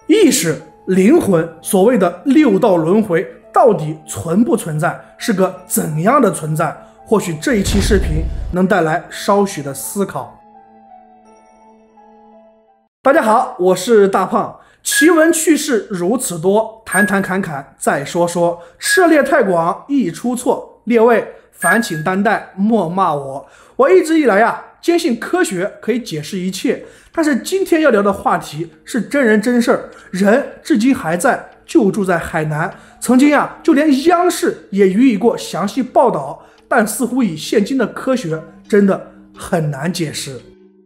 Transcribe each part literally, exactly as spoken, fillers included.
意识、灵魂，所谓的六道轮回到底存不存在，是个怎样的存在？或许这一期视频能带来稍许的思考。大家好，我是大胖。奇闻趣事如此多，谈谈侃侃再说说，涉猎太广易出错，列位烦请担待，莫骂我。我一直以来呀，坚信科学可以解释一切，但是今天要聊的话题是真人真事儿，人至今还在，就住在海南。曾经呀，就连央视也予以过详细报道，但似乎以现今的科学真的很难解释。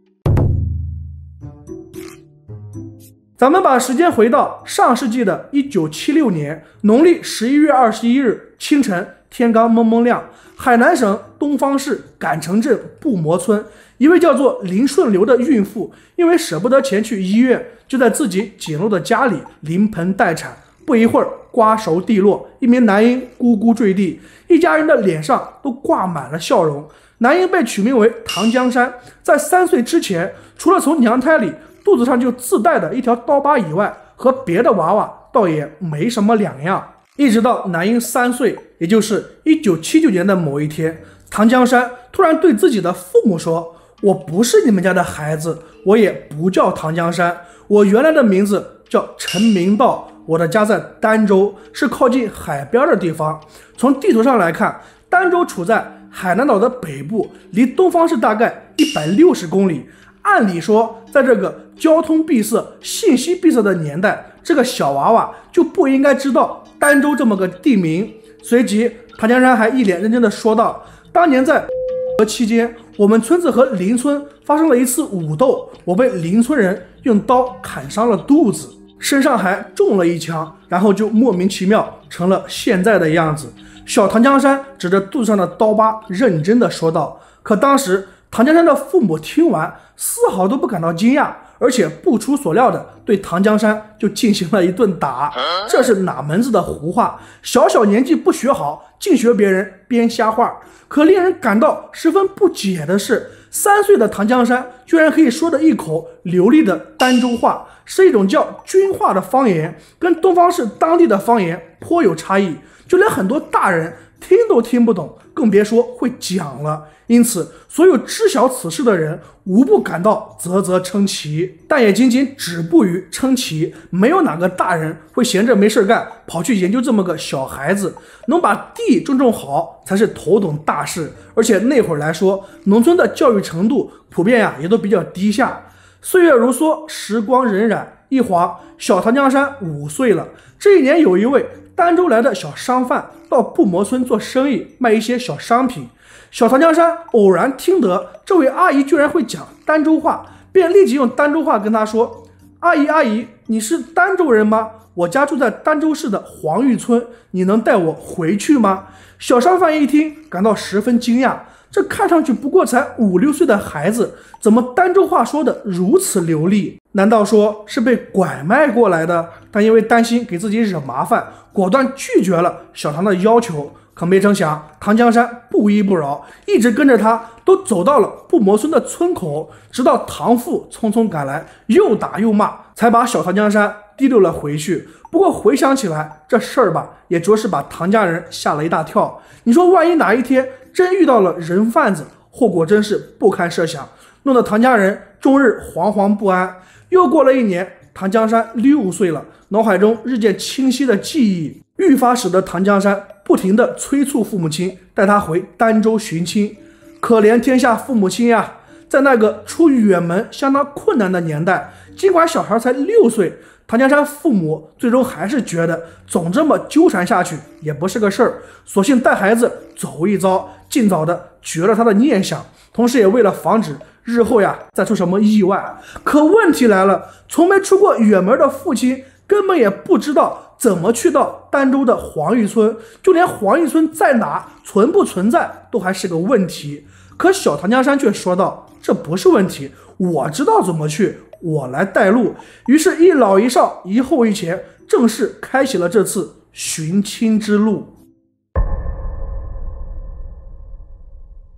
咱们把时间回到上世纪的一九七六年农历十一月二十一日清晨，天刚蒙蒙亮，海南省东方市赶城镇布摩村，一位叫做林顺流的孕妇，因为舍不得前去医院，就在自己简陋的家里临盆待产。不一会儿，瓜熟蒂落，一名男婴咕咕坠地，一家人的脸上都挂满了笑容。男婴被取名为唐江山，在三岁之前，除了从娘胎里肚子上就自带的一条刀疤以外，和别的娃娃倒也没什么两样。一直到男婴三岁，也就是一九七九年的某一天，唐江山突然对自己的父母说：“我不是你们家的孩子，我也不叫唐江山，我原来的名字叫陈明道，我的家在儋州，是靠近海边的地方。”从地图上来看，儋州处在海南岛的北部，离东方市大概一百六十公里。按理说，在这个交通闭塞、信息闭塞的年代，这个小娃娃就不应该知道儋州这么个地名。随即，唐江山还一脸认真地说道：“当年在期间，我们村子和邻村发生了一次武斗，我被邻村人用刀砍伤了肚子，身上还中了一枪，然后就莫名其妙成了现在的样子。”小唐江山指着肚子上的刀疤，认真地说道。可当时唐江山的父母听完，丝毫都不感到惊讶，而且不出所料的对唐江山就进行了一顿打。这是哪门子的胡话？小小年纪不学好，净学别人编瞎话。可令人感到十分不解的是，三岁的唐江山居然可以说的一口流利的儋州话，是一种叫军话的方言，跟东方市当地的方言颇有差异，就连很多大人听都听不懂，更别说会讲了。因此，所有知晓此事的人无不感到啧啧称奇，但也仅仅止步于称奇。没有哪个大人会闲着没事干，跑去研究这么个小孩子。能把地种种好，才是头等大事。而且那会儿来说，农村的教育程度普遍呀，也都比较低下。岁月如梭，时光荏苒，一晃，小唐江山五岁了。这一年，有一位儋州来的小商贩到布摩村做生意，卖一些小商品。小唐江山偶然听得这位阿姨居然会讲儋州话，便立即用儋州话跟她说：“阿姨阿姨，你是儋州人吗？我家住在儋州市的黄峪村，你能带我回去吗？”小商贩一听，感到十分惊讶，这看上去不过才五六岁的孩子，怎么儋州话说的如此流利？难道说是被拐卖过来的？但因为担心给自己惹麻烦，果断拒绝了小唐的要求。可没成想，唐江山不依不饶，一直跟着他，都走到了布摩村的村口，直到唐父匆匆赶来，又打又骂，才把小唐江山提溜了回去。不过回想起来，这事儿吧，也着实把唐家人吓了一大跳。你说万一哪一天真遇到了人贩子，后果真是不堪设想，弄得唐家人终日惶惶不安。又过了一年，唐江山六岁了，脑海中日渐清晰的记忆愈发使得唐江山不停地催促父母亲带他回儋州寻亲。可怜天下父母亲呀，在那个出远门相当困难的年代，尽管小孩才六岁，唐江山父母最终还是觉得总这么纠缠下去也不是个事儿，索性带孩子走一遭，尽早的绝了他的念想，同时也为了防止日后呀再出什么意外。可问题来了，从没出过远门的父亲根本也不知道怎么去到儋州的黄峪村，就连黄峪村在哪、存不存在都还是个问题。可小唐江山却说道：“这不是问题，我知道怎么去，我来带路。”于是，一老一少，一后一前，正式开启了这次寻亲之路。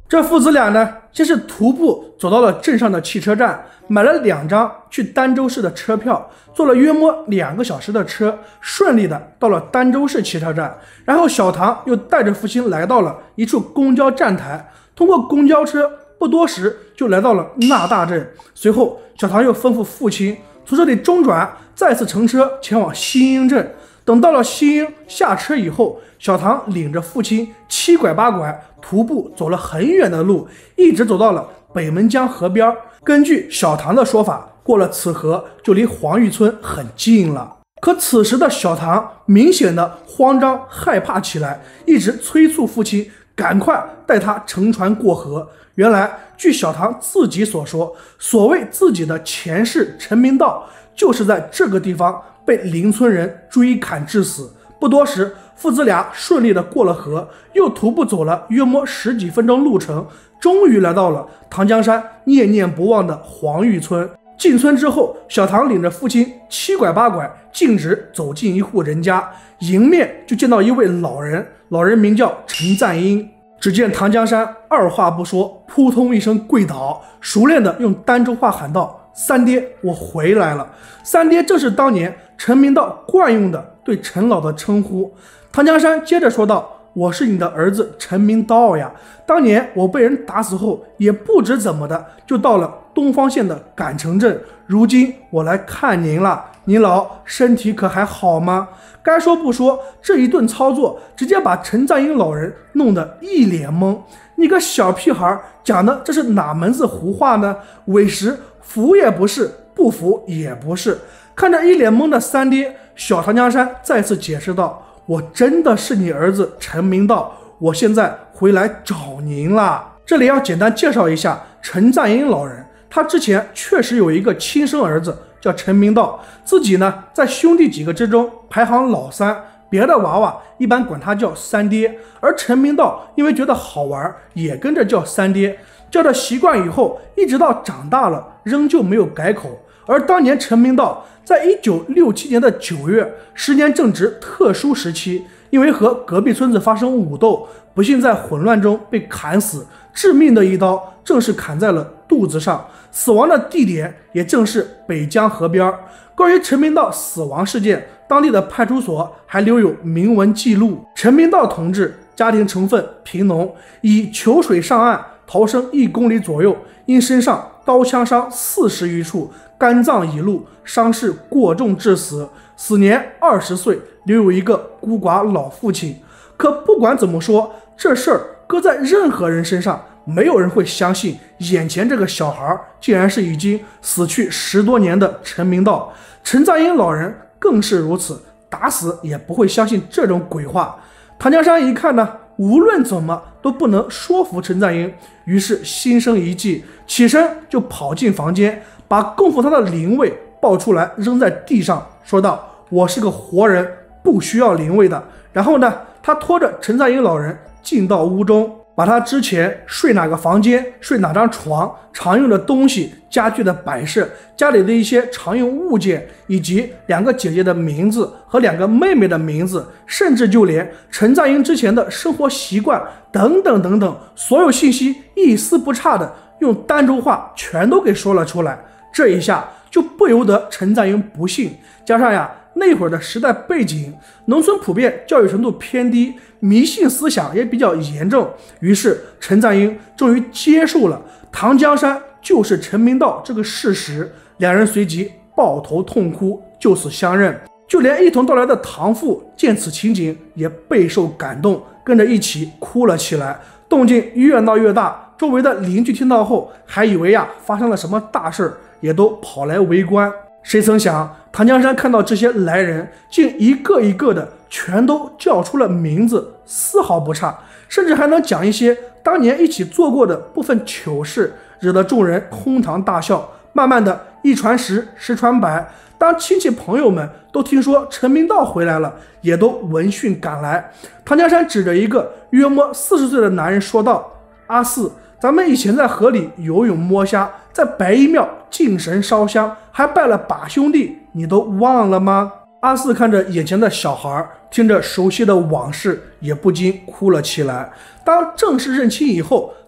这父子俩呢，先是徒步走到了镇上的汽车站，买了两张去儋州市的车票，坐了约莫两个小时的车，顺利的到了儋州市汽车站。然后小唐又带着父亲来到了一处公交站台，通过公交车不多时就来到了那大镇。随后小唐又吩咐父亲从这里中转，再次乘车前往新英镇。等到了新英，下车以后，小唐领着父亲七拐八拐徒步走了很远的路，一直走到了北门江河边。根据小唐的说法，过了此河就离黄峪村很近了。可此时的小唐明显的慌张害怕起来，一直催促父亲赶快带他乘船过河。原来据小唐自己所说，所谓自己的前世陈明道就是在这个地方被邻村人追砍致死。不多时，父子俩顺利的过了河，又徒步走了约莫十几分钟路程，终于来到了唐江山念念不忘的黄峪村。进村之后，小唐领着父亲七拐八拐，径直走进一户人家，迎面就见到一位老人，老人名叫陈赞英。只见唐江山二话不说，扑通一声跪倒，熟练的用儋州话喊道：“三爹，我回来了。”三爹正是当年陈明道惯用的对陈老的称呼。唐江山接着说道：“我是你的儿子陈明道呀，当年我被人打死后，也不知怎么的就到了东方县的赶城镇，如今我来看您了，您老身体可还好吗？”该说不说，这一顿操作直接把陈赞英老人弄得一脸懵。你个小屁孩讲的这是哪门子胡话呢？委实服也不是，不服也不是。看着一脸懵的三爹，小唐江山再次解释道：“我真的是你儿子陈明道，我现在回来找您了。”这里要简单介绍一下陈赞英老人，他之前确实有一个亲生儿子叫陈明道，自己呢在兄弟几个之中排行老三，别的娃娃一般管他叫三爹，而陈明道因为觉得好玩，也跟着叫三爹，叫的习惯以后，一直到长大了仍旧没有改口。而当年陈明道在一九六七年的九月，时年正值特殊时期，因为和隔壁村子发生武斗，不幸在混乱中被砍死，致命的一刀正是砍在了肚子上，死亡的地点也正是北江河边。关于陈明道死亡事件，当地的派出所还留有明文记录。陈明道同志家庭成分贫农，以求水上岸逃生一公里左右，因身上刀枪伤四十余处，肝脏已露，伤势过重致死，死年二十岁，留有一个孤寡老父亲。可不管怎么说，这事儿搁在任何人身上，没有人会相信眼前这个小孩竟然是已经死去十多年的陈明道。陈赞英老人更是如此，打死也不会相信这种鬼话。唐江山一看呢，无论怎么都不能说服陈赞英，于是心生一计，起身就跑进房间，把供奉他的灵位抱出来扔在地上，说道：“我是个活人，不需要灵位的。”然后呢，他拖着陈赞英老人进到屋中，把他之前睡哪个房间、睡哪张床、常用的东西、家具的摆设、家里的一些常用物件，以及两个姐姐的名字和两个妹妹的名字，甚至就连陈赞英之前的生活习惯等等等等，所有信息一丝不差的用儋州话全都给说了出来。这一下就不由得陈赞英不信，加上呀那会儿的时代背景，农村普遍教育程度偏低，迷信思想也比较严重，于是陈赞英终于接受了唐江山就是陈明道这个事实。两人随即抱头痛哭，就此相认。就连一同到来的唐父见此情景也备受感动，跟着一起哭了起来。动静越闹越大，周围的邻居听到后还以为呀发生了什么大事，也都跑来围观。谁曾想唐江山看到这些来人，竟一个一个的全都叫出了名字，丝毫不差，甚至还能讲一些当年一起做过的部分糗事，惹得众人哄堂大笑。慢慢的一传十，十传百，当亲戚朋友们都听说陈明道回来了，也都闻讯赶来。唐江山指着一个约莫四十岁的男人说道：“阿四，咱们以前在河里游泳摸虾，在白衣庙敬神烧香，还拜了把兄弟，你都忘了吗？”阿四看着眼前的小孩，听着熟悉的往事，也不禁哭了起来。当正式认亲以后，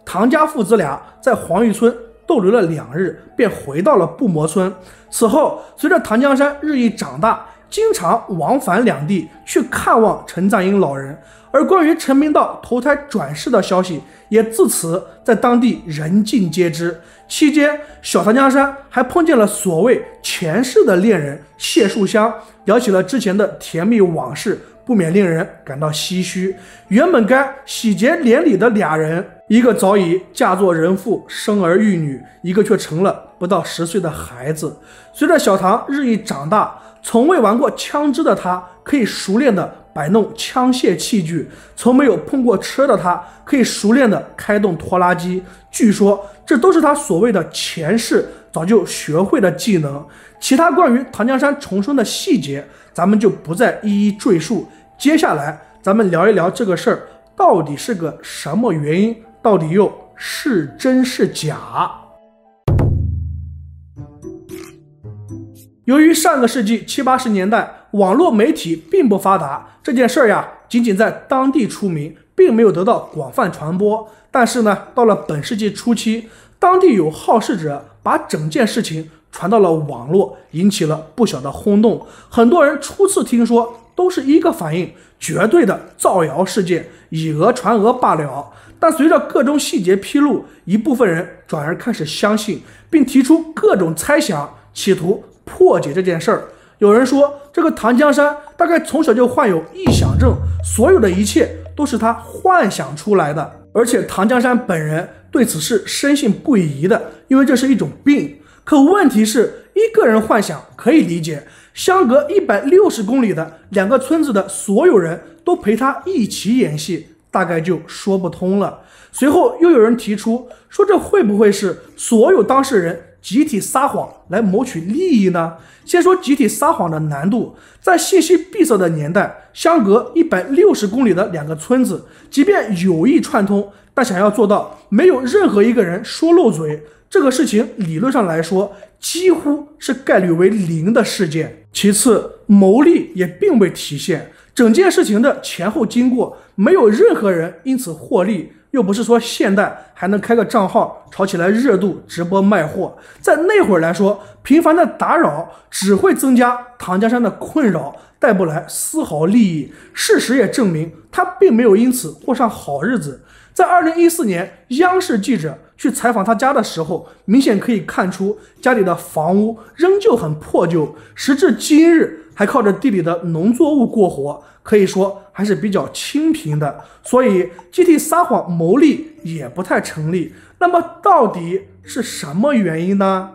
唐家父子俩在黄峪村逗留了两日，便回到了不磨村。此后，随着唐江山日益长大，经常往返两地去看望陈赞英老人，而关于陈明道投胎转世的消息也自此在当地人尽皆知。期间，小唐江山还碰见了所谓前世的恋人谢树香，聊起了之前的甜蜜往事，不免令人感到唏嘘。原本该喜结连理的俩人，一个早已嫁作人妇生儿育女，一个却成了不到十岁的孩子。随着小唐日益长大，从未玩过枪支的他可以熟练地摆弄枪械器具，从没有碰过车的他可以熟练地开动拖拉机。据说这都是他所谓的前世早就学会的技能。其他关于唐江山重生的细节咱们就不再一一赘述。接下来咱们聊一聊这个事儿到底是个什么原因，到底又是真是假。由于上个世纪七八十年代网络媒体并不发达，这件事儿呀仅仅在当地出名，并没有得到广泛传播。但是呢，到了本世纪初期，当地有好事者把整件事情传到了网络，引起了不小的轰动。很多人初次听说都是一个反应，绝对的造谣事件，以讹传讹罢了。但随着各种细节披露，一部分人转而开始相信，并提出各种猜想，企图破解这件事儿。有人说，这个唐江山大概从小就患有臆想症，所有的一切都是他幻想出来的。而且唐江山本人对此是深信不疑的，因为这是一种病。可问题是，一个人幻想可以理解，相隔一百六十公里的两个村子的所有人都陪他一起演戏，大概就说不通了。随后又有人提出说，这会不会是所有当事人集体撒谎来谋取利益呢？先说集体撒谎的难度，在信息闭塞的年代，相隔一百六十公里的两个村子，即便有意串通，但想要做到没有任何一个人说漏嘴，这个事情理论上来说几乎是概率为零的事件。其次，牟利也并未体现，整件事情的前后经过没有任何人因此获利，又不是说现代还能开个账号炒起来热度直播卖货。在那会儿来说，频繁的打扰只会增加唐江山的困扰，带不来丝毫利益。事实也证明他并没有因此过上好日子。在二零一四年，央视记者去采访他家的时候，明显可以看出家里的房屋仍旧很破旧，时至今日还靠着地里的农作物过活，可以说还是比较清贫的。所以集体撒谎牟利也不太成立。那么到底是什么原因呢？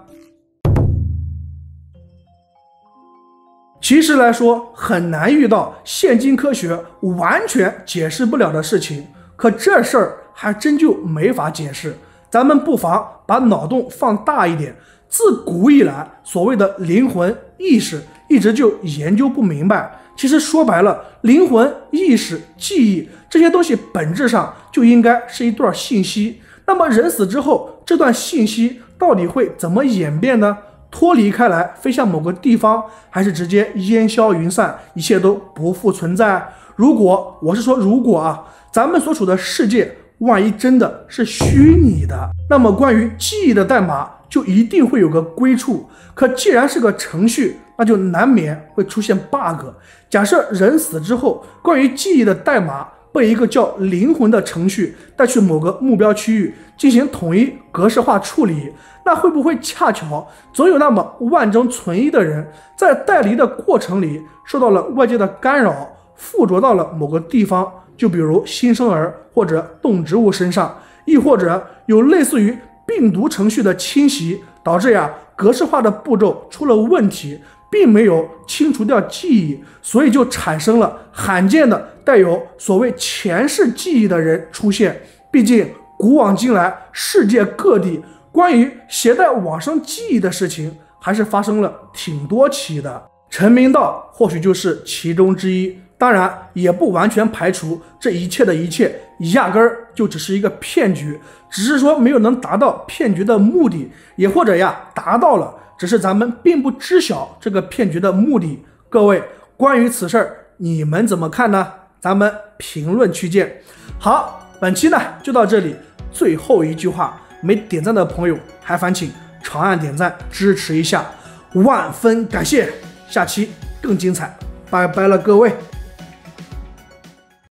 其实来说，很难遇到现今科学完全解释不了的事情，可这事儿还真就没法解释。咱们不妨把脑洞放大一点，自古以来所谓的灵魂意识一直就研究不明白。其实说白了，灵魂意识记忆这些东西本质上就应该是一段信息。那么人死之后，这段信息到底会怎么演变呢？脱离开来飞向某个地方，还是直接烟消云散，一切都不复存在？如果我是说如果啊，咱们所处的世界万一真的是虚拟的，那么关于记忆的代码就一定会有个归处。可既然是个程序，那就难免会出现 bug。 假设人死之后，关于记忆的代码被一个叫灵魂的程序带去某个目标区域进行统一格式化处理，那会不会恰巧总有那么万中存一的人，在带离的过程里受到了外界的干扰，附着到了某个地方，就比如新生儿或者动植物身上，亦或者有类似于病毒程序的侵袭，导致呀格式化的步骤出了问题，并没有清除掉记忆，所以就产生了罕见的带有所谓前世记忆的人出现。毕竟古往今来，世界各地关于携带往生记忆的事情还是发生了挺多起的，陈明道或许就是其中之一。当然也不完全排除这一切的一切压根儿就只是一个骗局，只是说没有能达到骗局的目的，也或者呀达到了，只是咱们并不知晓这个骗局的目的。各位，关于此事儿你们怎么看呢？咱们评论区见。好，本期呢就到这里。 最后一句话，没点赞的朋友还烦请长按点赞支持一下，万分感谢！下期更精彩，拜拜了各位。